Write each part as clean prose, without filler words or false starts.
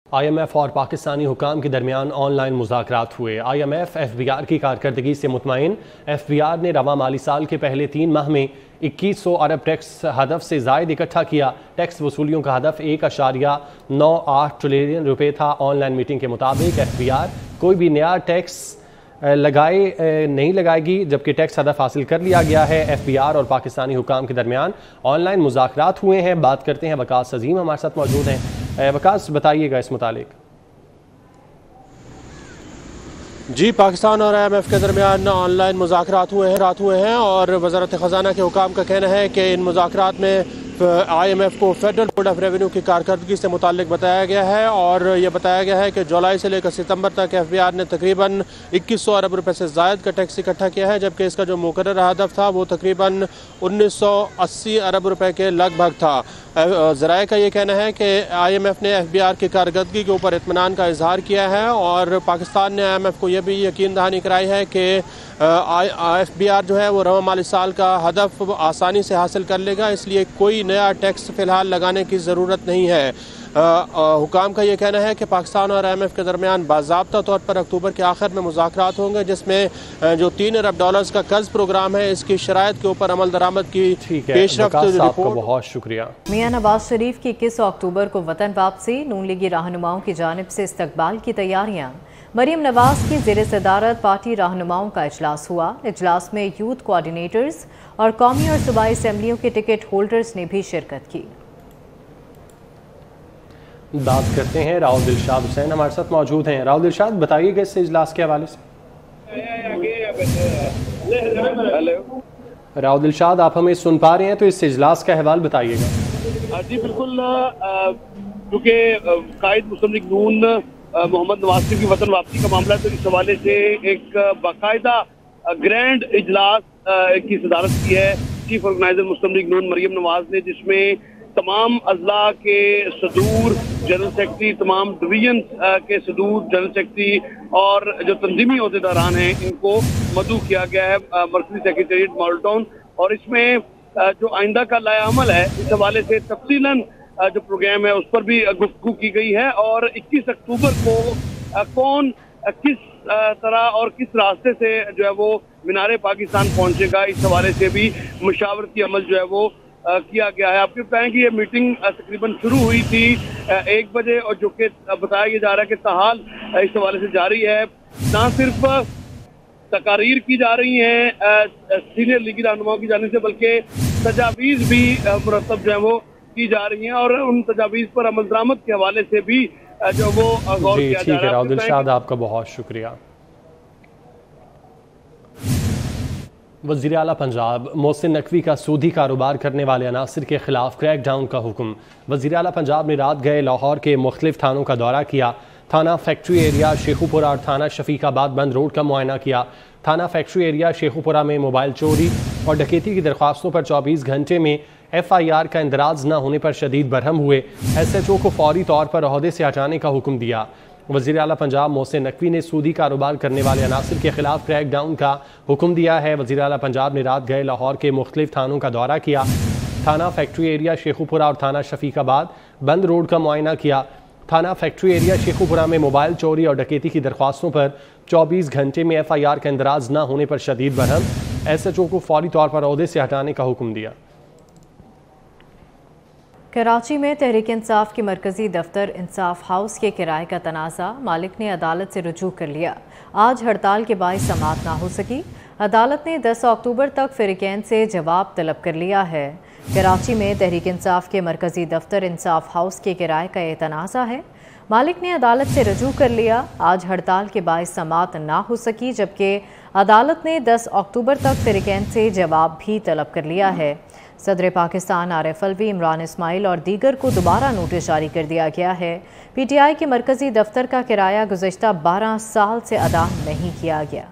IMF और पाकिस्तानी हुकाम के दरमियान ऑनलाइन मुज़ाकरात हुए। IMF FBR की कारकर्दगी से मुतमईन। FBR ने रवा माली साल के पहले 3 माह में 2100 अरब टैक्स हदफ से ज़ायद इकट्ठा किया। टैक्स वसूलियों का हदफ 1.98 ट्रिलियन रुपये था। ऑनलाइन मीटिंग के मुताबिक FBR कोई भी नया टैक्स नहीं लगाएगी, जबकि टैक्स हदफ हासिल कर लिया गया है। FBR और पाकिस्तानी हुकाम के दरमियान ऑनलाइन मुज़ाकरात हुए हैं। बात करते हैं वकास अजीम हमारे साथ मौजूद हैं। वकास, बताइएगा इस मुतालिक। जी, पाकिस्तान और IMF के दरमियान ऑनलाइन मुज़ाकरात हुए हैं और वज़ारत ख़ज़ाना के हुकाम का कहना है कि इन मुज़ाकरात में IMF को फेडरल बोर्ड ऑफ रेवेन्यू की कारकर्दगी से मुताल्लिक बताया गया है और यह बताया गया है कि जुलाई से लेकर सितंबर तक FBR ने तकरीबन 2100 अरब रुपए से ज़ायद का टैक्स इकट्ठा किया है, जबकि इसका जो मुकर्रर हदफ था वो तकरीबन 1980 अरब रुपए के लगभग था। ज़राए का ये कहना है कि IMF ने FBR की कारकर्दगी के ऊपर इत्मीनान का इजहार किया है और पाकिस्तान ने IMF को यह भी यकीन दहानी कराई है कि FBR जो है वो रवा माली साल का हदफ आसानी से हासिल कर लेगा, इसलिए कोई नया टैक्स फ़िलहाल लगाने की ज़रूरत नहीं है। हुकाम का ये कहना है कि पाकिस्तान और IMF के दरमियान बाज़ाब्ता तौर पर अक्टूबर के आखिर में मुज़ाकरात होंगे, जिसमें जो 3 अरब डॉलर्स का कर्ज प्रोग्राम है इसकी शराइत के ऊपर अमल दरामद की पेशरफ्त। बहुत शुक्रिया। मियां नवाज शरीफ की 21 अक्टूबर को वतन वापसी। नून लीगी रहनुमाओं की जानिब से इस्तकबाल की तैयारियां। मरीम नवाज की ज़ेर सदारत पार्टी रहनुमाओं का इजलास हुआ। इजलास में यूथ कोऑर्डिनेटर्स और कौमी और सूबाई असम्बलियों के टिकट होल्डर्स ने भी शिरकत की। बात करते हैं राव दिलशाद हुसैन हमारे साथ मौजूद हैं। राव दिलशाद, बताइएगा इस इजलास के हवाले से। राव दिलशाद, आप हमें सुन पा रहे हैं तो इस इजलास का अहवाल बताइएगा। जी बिल्कुल, क्योंकि कायद मुस्लिम लीग नून मोहम्मद नवाज शरीफ की वतन वापसी का मामला है, तो इस हवाले से एक बाकायदा ग्रैंड इजलास की सदारत की है चीफ ऑर्गेनाइजर मुस्लिम लीग नून मरीम नवाज ने, जिसमें तमाम अजला के सदूर, जनरल सेक्रेटरी, तमाम डिवीजन के सदूर, जनरल सेक्रेटरी और जो तंजीमी अहदेदारान हैं इनको मदऊ किया गया है मरकजी सेक्रेटेरिएट मॉडल टाउन। और इसमें जो आइंदा का लायामल है इस हवाले से तफसीलन जो प्रोग्राम है उस पर भी गुफ्तगू की गई है और 21 अक्टूबर को कौन किस तरह और किस रास्ते से जो है वो मीनारे पाकिस्तान पहुंचेगा, इस हवाले से भी मुशावरती अमल जो है वो किया गया है। आपको बताएं कि ये मीटिंग तकरीबन शुरू हुई थी 1 बजे और जो कि बताया जा रहा है कि ताहाल इस हवाले से जारी है। ना सिर्फ तकारीर की जा रही हैं सीनियर लीगी रहनुमाओं की जानिब से, बल्कि तजावीज़ भी मुरतब जो है वो की जा रही हैं और उन तजावीज़ पर अमल दरामद के हवाले से भी जो वो गौर किया जा रहा है। राव दिलशाद, आपका बहुत शुक्रिया। वज़ीर आला पंजाब मोहसिन नकवी का सूदी कारोबार करने वाले अनासिर के खिलाफ क्रैक डाउन का हुक्म। वज़ीर आला पंजाब ने रात गए लाहौर के मुख्तलिफ थानों का दौरा किया। थाना फैक्ट्री एरिया शेखुपुरा और थाना शफीकाबाद बंद रोड का मुआयना किया। थाना फैक्ट्री एरिया शेखुपुरा में मोबाइल चोरी और डकैती की दरख्वास्तों पर 24 घंटे में FIR का इंदराज न होने पर शदीद बरहम हुए। SHO को फौरी तौर पर ओहदे से हटाने का हुक्म दिया। वज़ीर आला पंजाब मोहसिन नकवी ने सूदी कारोबार करने वाले अनासिर के खिलाफ क्रैक डाउन का हुक्म दिया है। वज़ीर आला पंजाब ने रात गए लाहौर के मुख्तलिफ थानों का दौरा किया। थाना फैक्ट्री एरिया शेखुपुरा और थाना शफीकाबाद बंद रोड का मुआयना किया। थाना फैक्ट्री एरिया शेखुपुरा में मोबाइल चोरी और डकैती की दरख्वास्तों पर 24 घंटे में FIR का इंदराज न होने पर शदीद बरहम। SHO को फौरी तौर पर ओहदे से हटाने का हुक्म दिया। कराची में तहरीक इंसाफ के मरकजी दफ्तर इंसाफ हाउस के किराए का तनाज़ा मालिक ने अदालत से रुजू कर लिया। आज हड़ताल के बाइस समाअत ना हो सकी। अदालत ने 10 अक्टूबर तक फ़रीक़ैन से जवाब तलब कर लिया है। कराची में तहरीक इंसाफ के मरकजी दफ्तर इंसाफ हाउस के किराए का ये तनाज़ा है। मालिक ने अदालत से रुजू कर लिया। आज हड़ताल के बाइस समाअत ना हो सकी, जबकि अदालत ने 10 अक्टूबर तक फ़रीक़ैन से जवाब भी तलब कर लिया है। सदर पाकिस्तान आरिफ अलवी, इमरान इस्माइल और दीगर को दोबारा नोटिस जारी कर दिया गया है। PTI के मरकजी दफ्तर का किराया गुज़श्ता 12 साल से अदा नहीं किया गया।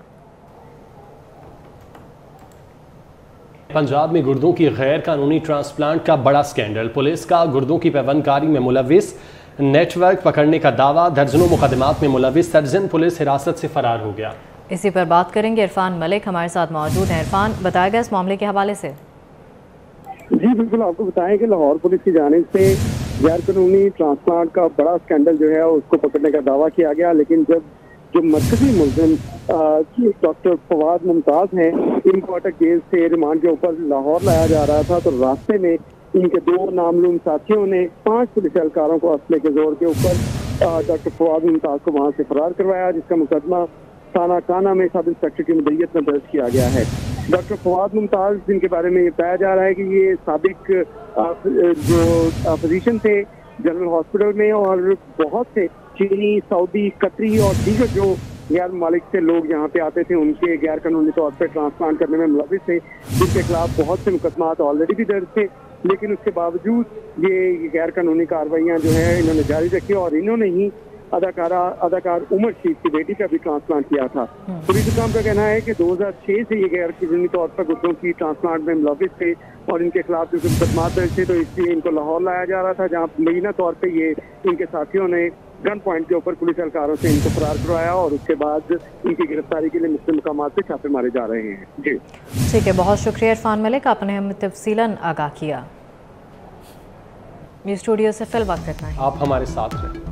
पंजाब में गुर्दों की गैर कानूनी ट्रांसप्लांट का बड़ा स्कैंडल। पुलिस का गुर्दों की पैवंदकारी में मुलविस नेटवर्क पकड़ने का दावा। दर्जनों मुकदमात में मुलविस दर्जन पुलिस हिरासत से फरार हो गया। इसी पर बात करेंगे। इरफान मलिक हमारे साथ मौजूद हैं। इरफान, बताएगा इस मामले के हवाले से। जी बिल्कुल, आपको बताएं कि लाहौर पुलिस की जानिब से गैर कानूनी ट्रांसप्लांट का बड़ा स्कैंडल जो है उसको पकड़ने का दावा किया गया, लेकिन जब जो मरकजी मुलजिम डॉक्टर फवाद मुमताज हैं, इनको अटक जेल से रिमांड के ऊपर लाहौर लाया जा रहा था, तो रास्ते में इनके 2 नामलूम साथियों ने 5 पुलिस एहलकारों को असले के जोर के ऊपर डॉक्टर फवाद मुमताज को वहां से फरार करवाया, जिसका मुकदमा थाना काना में सब इंस्पेक्टर की मुद्दत में दर्ज किया गया है। डॉक्टर फवाद मुमताज, जिनके बारे में ये बताया जा रहा है कि ये साबिक जो फिजिशियन थे जनरल हॉस्पिटल में, और बहुत से चीनी, सऊदी, कतरी और दीगर जो गैर ममालिक से लोग यहाँ पे आते थे, उनके गैर कानूनी तौर पर ट्रांसप्लांट करने में मुलविस थे, जिनके खिलाफ बहुत से मुकदमा ऑलरेडी भी दर्ज थे, लेकिन उसके बावजूद ये गैर कानूनी कार्रवाइयाँ जो है इन्होंने जारी रखी, और इन्होंने ही अदाकार उमर शीख की बेटी का भी ट्रांसप्लांट किया था। पुलिस हुकाम का कहना है कि 2006 से ये गैर कानूनी तौर पर गुर्दों की ट्रांसप्लांट में मुलविस थे, और इनके खिलाफ जो मुकदमा दर्ज थे, तो इसलिए इनको लाहौर लाया जा रहा था, जहाँ महीना तौर पर ये इनके साथियों ने गन पॉइंट के ऊपर पुलिस एहलकारों से इनको फरार करवाया, और उसके बाद इनकी गिरफ्तारी के लिए मुख्तलिफ मुकामात पे छापे मारे जा रहे हैं। जी ठीक है, बहुत शुक्रिया इरफान मलिक, आपने हमें तफसीलन आगाह किया। स्टूडियो से फिल वक्त इतना ही। आप हमारे साथ रहें।